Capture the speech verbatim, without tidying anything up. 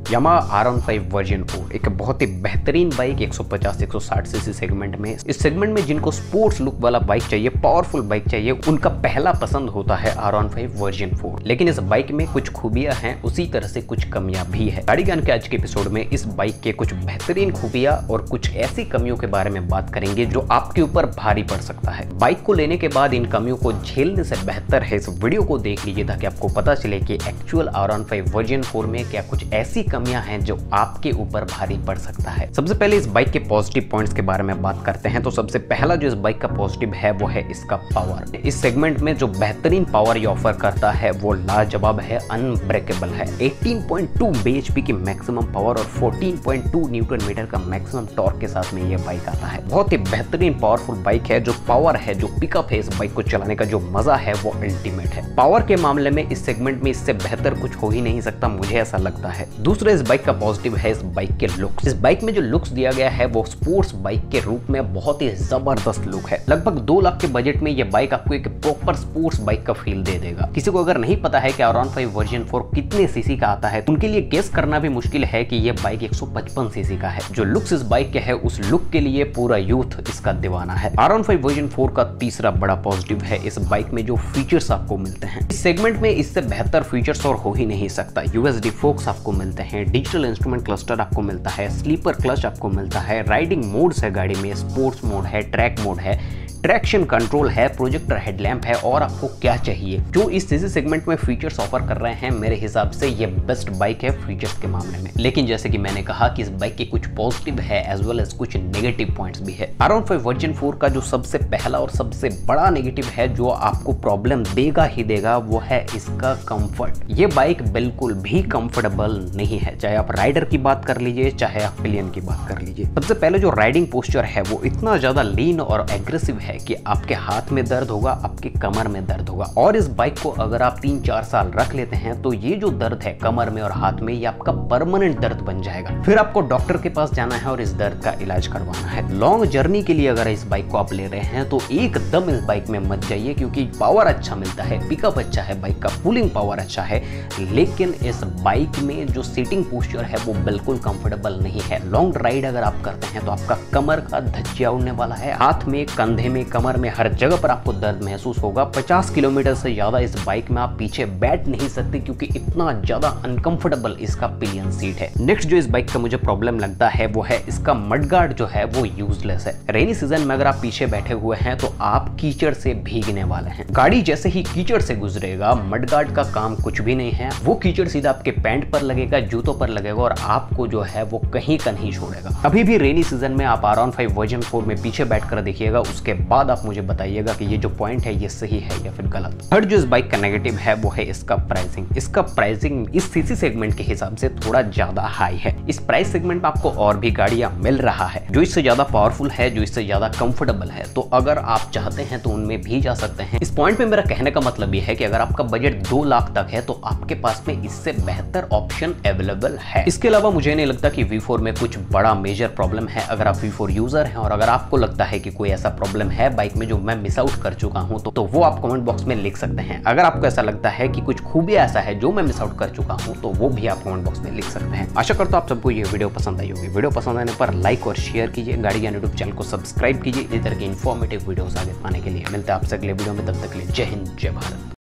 Yamaha R one five version four एक बहुत ही बेहतरीन बाइक एक सौ पचास एक सौ साठ सीसी सेगमेंट में। इस सेगमेंट में जिनको स्पोर्ट्स लुक वाला बाइक चाहिए, पावरफुल बाइक चाहिए, उनका पहला पसंद होता है R one five version four. लेकिन इस बाइक में कुछ खूबियां हैं, उसी तरह से कुछ कमियां भी है। गाड़ी ज्ञान के आज के एपिसोड में इस बाइक के कुछ बेहतरीन खूबियां और कुछ ऐसी कमियों के बारे में बात करेंगे जो आपके ऊपर भारी पड़ सकता है। बाइक को लेने के बाद इन कमियों को झेलने से बेहतर है इस वीडियो को देख लीजिए ताकि आपको पता चले कि actual R one five version four में क्या कुछ ऐसी कमियां हैं जो आपके ऊपर भारी पड़ सकता है। सबसे पहले इस बाइक के पॉजिटिव पॉइंट्स के बारे में बात करते हैं। तो सबसे पहला जो इस बाइक का पॉजिटिव है वो है इसका पावर। इस सेगमेंट में जो बेहतरीन पावर ये ऑफर करता है वो लाजवाब है, अनब्रेकेबल है। अठारह पॉइंट दो बीएचपी की मैक्सिमम पावर और चौदह पॉइंट दो न्यूटन मीटर का मैक्सिमम टॉर्क के साथ में ये बाइक आता है। बहुत ही बेहतरीन पावरफुल बाइक है। जो पावर है, जो पिकअप है, इस बाइक को चलाने का जो मजा है वो अल्टीमेट है। पावर के मामले में इस सेगमेंट में इससे बेहतर कुछ हो ही नहीं सकता, मुझे ऐसा लगता है। दूसरा इस बाइक का पॉजिटिव है इस बाइक के लुक्स। इस बाइक में जो लुक्स दिया गया है वो स्पोर्ट्स बाइक के रूप में बहुत ही जबरदस्त लुक है। लगभग दो लाख के बजट में ये बाइक आपको एक प्रॉपर स्पोर्ट्स बाइक का फील दे देगा। किसी को अगर नहीं पता है कि R one five version four कितने सीसी का आता है, उनके लिए गेस करना भी मुश्किल है कि ये बाइक एक सौ पचपन सीसी का है। जो लुक्स इस बाइक के है उस लुक के लिए पूरा यूथ इसका दीवाना है। R one five version four का तीसरा बड़ा पॉजिटिव है इस बाइक में जो फीचर्स आपको मिलते हैं। इस सेगमेंट में इससे बेहतर फीचर्स और हो ही नहीं सकता। यूएसडी फोक्स आपको मिलते हैं, डिजिटल इंस्ट्रूमेंट क्लस्टर आपको मिलता है, स्लीपर क्लच आपको मिलता है, राइडिंग मोड्स है गाड़ी में, स्पोर्ट्स मोड है, ट्रैक मोड है, ट्रैक्शन कंट्रोल है, प्रोजेक्टर हेडलैम्प है, और आपको क्या चाहिए। जो इस सीसी सेगमेंट में फीचर्स ऑफर कर रहे हैं, मेरे हिसाब से ये बेस्ट बाइक है फीचर्स के मामले में। लेकिन जैसे कि मैंने कहा कि इस बाइक के कुछ पॉजिटिव है एज वेल एज कुछ नेगेटिव पॉइंट्स भी है। R one five version four का जो सबसे पहला और सबसे बड़ा नेगेटिव है, जो आपको प्रॉब्लम देगा ही देगा, वो है इसका कंफर्ट। ये बाइक बिल्कुल भी कंफर्टेबल नहीं है, चाहे आप राइडर की बात कर लीजिए, चाहे आप पिलियन की बात कर लीजिए। सबसे पहले जो राइडिंग पोस्चर है वो इतना ज्यादा लीन और एग्रेसिव है कि आपके हाथ में दर्द होगा, आपके कमर में दर्द होगा। और इस बाइक को अगर आप तीन चार साल रख लेते हैं तो ये जो दर्द है कमर में और हाथ में, ये आपका परमानेंट दर्द बन जाएगा। फिर आपको डॉक्टर के पास जाना है और इस दर्द का इलाज करवाना है। लॉन्ग जर्नी के लिए अगर इस बाइक को आप ले रहे हैं तो एकदम इस बाइक में मत जाइए, क्योंकि पावर अच्छा मिलता है, पिकअप अच्छा है, बाइक का पुलिंग पावर अच्छा है, लेकिन इस बाइक में जो सीटिंग पोस्चर है वो बिल्कुल कंफर्टेबल नहीं है। लॉन्ग राइड अगर आप करते हैं तो आपका कमर का धज्जिया उड़ने वाला है, हाथ में, कंधे में, कमर में, हर जगह पर आपको दर्द महसूस होगा। पचास किलोमीटर से ज्यादा इस बाइक में आप पीछे बैठ नहीं सकते, क्योंकि इतना ज्यादा अनकंफर्टेबल इसका पिलियन सीट है। नेक्स्ट जो इस बाइक का मुझे प्रॉब्लम लगता है वो है इसका मडगार्ड जो है वो यूजलेस है। रेनी सीजन में अगर आप पीछे बैठे हुए हैं तो आप कीचड़ से भीगने वाले हैं। गाड़ी जैसे ही कीचड़ से गुजरेगा, मडगार्ड का काम कुछ भी नहीं है। वो कीचड़ सीधा आपके पैंट पर लगेगा, जूतों पर लगेगा और आपको जो है वो कहीं का नहीं छोड़ेगा। अभी भी रेनी सीजन में आप R one five version four में पीछे बैठकर देखिएगा, उसके बाद आप मुझे बताइएगा कि ये जो पॉइंट है ये सही है या फिर गलत। थर्ड जो इस बाइक का नेगेटिव है वो है इसका प्राइसिंग। इसका प्राइसिंग इस सीसी सेगमेंट के हिसाब से थोड़ा ज्यादा हाई है। इस प्राइस सेगमेंट में आपको और भी गाड़ियां मिल रहा है जो इससे ज्यादा पावरफुल है, जो इससे ज्यादा कंफर्टेबल है। तो अगर आप चाहते हैं तो उनमें भी जा सकते हैं। इस पॉइंट में मेरा कहने का मतलब ये है कि अगर आपका बजट दो लाख तक है तो आपके पास में इससे बेहतर ऑप्शन अवेलेबल है। इसके अलावा मुझे नहीं लगता कि वी फोर में कुछ बड़ा मेजर प्रॉब्लम है। अगर आप वी फोर यूजर हैं और अगर आपको लगता है कि कोई ऐसा प्रॉब्लम है बाइक में जो मैं मिस आउट कर चुका हूं, तो, तो वो आप कमेंट बॉक्स में लिख सकते हैं। अगर आपको ऐसा लगता है कि कुछ खूबियां ऐसा है जो मैं मिस आउट कर चुका हूं, तो वो भी आप कमेंट बॉक्स में लिख सकते हैं। आशा करता हूं आप सबको ये वीडियो पसंद आई होगी। वीडियो पसंद आने पर लाइक और शेयर कीजिए। गाड़ी ज्ञान यूट्यूब चैनल को सब्सक्राइब कीजिए इस तरह की इन्फॉर्मेटिव वीडियोस आगे पाने के लिए। मिलते हैं आपसे अगले वीडियो में, तब तक के लिए जय हिंद, जय भारत।